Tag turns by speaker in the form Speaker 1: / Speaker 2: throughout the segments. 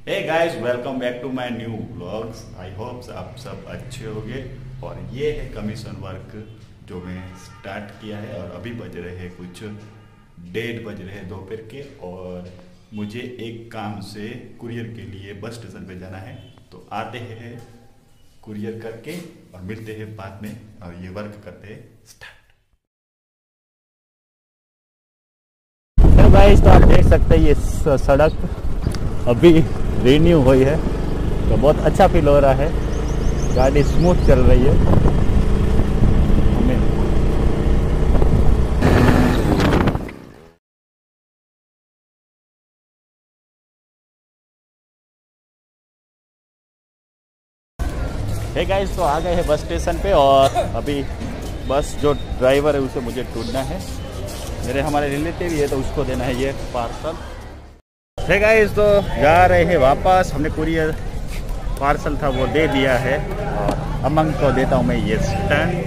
Speaker 1: Hey guys, welcome back to my new vlogs. I hope आप सब अच्छे होंगे। और ये है कमीशन वर्क जो मैं स्टार्ट किया है और अभी बज रहे हैं कुछ 1:30 बज रहे हैं दोपहर के। और मुझे एक काम से कुरियर के लिए बस स्टेशन पे जाना है, तो आते हैं कुरियर करके और मिलते हैं बाद में और ये वर्क करते हैं स्टार्ट।
Speaker 2: गाइस, तो आप देख सकते हैं ये सड़क अभी रिन्यू हुई है, तो बहुत अच्छा फील हो रहा है। गाड़ी स्मूथ चल रही है। हे गाइस, तो आ गए हैं बस स्टेशन पे और अभी बस जो ड्राइवर है उसे मुझे ढूंढना है। हमारे रिलेटिव ही है, तो उसको देना है ये पार्सल। हे गाइस, तो जा रहे हैं वापस। हमने कुरियर पार्सल था वो दे दिया है और अमंग को देता हूँ मैं ये स्टैंड।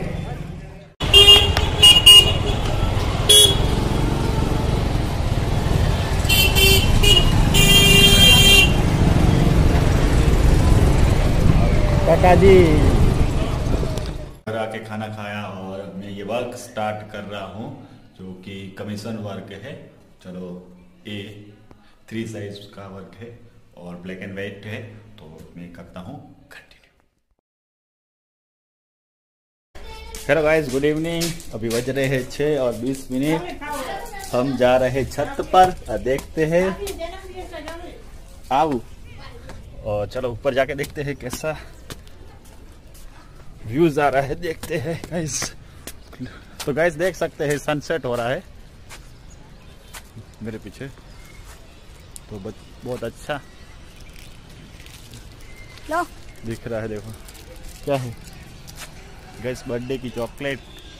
Speaker 2: काका जी
Speaker 1: घर आके खाना खाया और मैं ये वर्क स्टार्ट कर रहा हूँ जो कि कमीशन वर्क है। चलो, A3 साइज का वर्क है और ब्लैक एंड वाइट है, तो मैं करता हूँ continue.
Speaker 2: Hello guys, good evening. अभी बज रहे हैं 6 और 20 मिनट। हम जा रहे हैं छत पर और देखते हैं। आओ और चलो ऊपर जाके देखते हैं कैसा व्यूज आ रहा है। देखते हैं गाइस। तो गाइस देख सकते हैं सनसेट हो रहा है मेरे पीछे, तो बहुत अच्छा दिख रहा है। देखो क्या है गाइस, बर्थडे की चॉकलेट।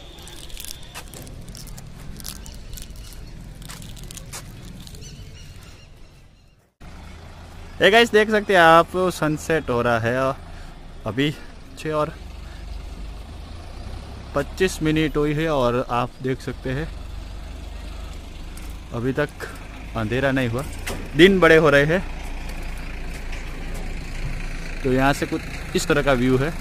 Speaker 2: ये गाइस देख सकते हैं आप, सनसेट हो रहा है। अभी 6 और 25 मिनट हुई है और आप देख सकते हैं अभी तक अंधेरा नहीं हुआ, दिन बड़े हो रहे हैं। तो यहाँ से कुछ इस तरह का व्यू है।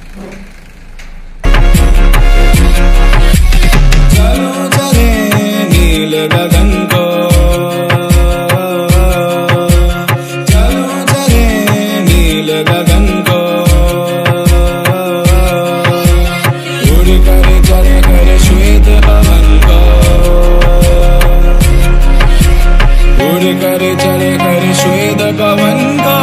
Speaker 3: चलो चले नील गगन को, चलो चले नील गगन को, उड़ कर चले कर श्वेत पवन को, उड़ कर चले कर श्वेत पवन को।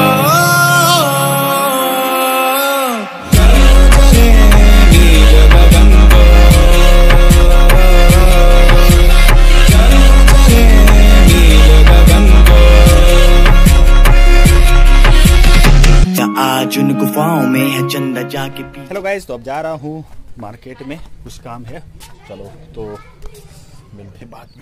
Speaker 3: आज उन गुफाओं में है चंदा जाके पी।
Speaker 2: हेलो गाइस, तो अब जा रहा हूँ मार्केट में, कुछ काम है। चलो तो मिलते हैं बाद में।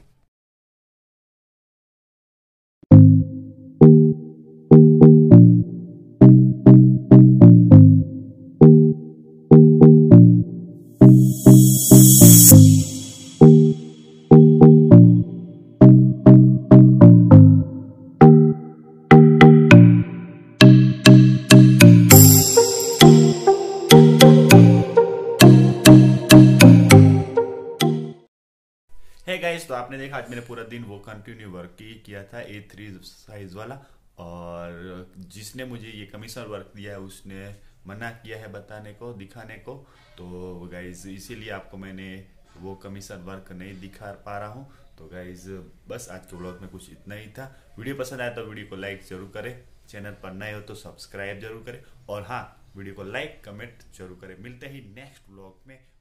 Speaker 1: हे गाइस, तो आपने देखा आज मैंने पूरा दिन वो कंटिन्यू वर्क किया था A3 साइज वाला। और जिसने मुझे ये कमीशन वर्क दिया है उसने मना किया है बताने को, दिखाने को। तो गाइस इसीलिए आपको मैंने वो कमीशन वर्क नहीं दिखा पा रहा हूँ। तो गाइस बस आज के व्लॉग में कुछ इतना ही था। वीडियो पसंद आया तो वीडियो को लाइक जरूर करें, चैनल पर नए हो तो सब्सक्राइब जरूर करें और हाँ, वीडियो को लाइक कमेंट जरूर करें। मिलते ही नेक्स्ट व्लॉग में।